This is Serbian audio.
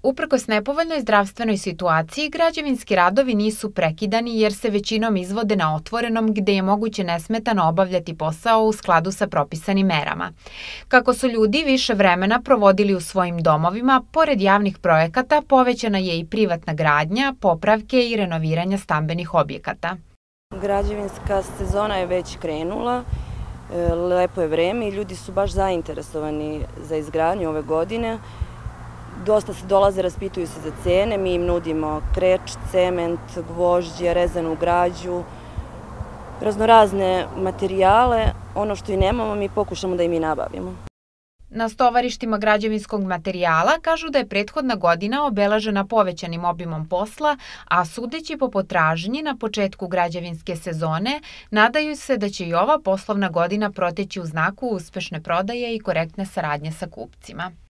Uprkos nepovoljnoj zdravstvenoj situaciji, građevinski radovi nisu prekidani jer se većinom izvode na otvorenom gde je moguće nesmetano obavljati posao u skladu sa propisanim merama. Kako su ljudi više vremena provodili u svojim domovima, pored javnih projekata povećana je i privatna gradnja, popravke i renoviranja stambenih objekata. Građevinska sezona je već krenula, lepo je vreme i ljudi su baš zainteresovani za izgradnju ove godine. Dosta se dolaze, raspituju se za cene, mi im nudimo kreč, cement, gvožđe, rezanu građu, raznorazne materijale. Ono što i nemamo mi pokušamo da im i nabavimo. Na stovarištima građevinskog materijala kažu da je prethodna godina obeležena povećanim obimom posla, a sudeći po potražnji na početku građevinske sezone, nadaju se da će i ova poslovna godina proteći u znaku uspešne prodaje i korektne saradnje sa kupcima.